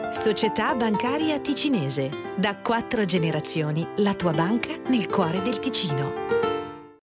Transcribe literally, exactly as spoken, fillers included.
Società Bancaria Ticinese. Da quattro generazioni, la tua banca nel cuore del Ticino.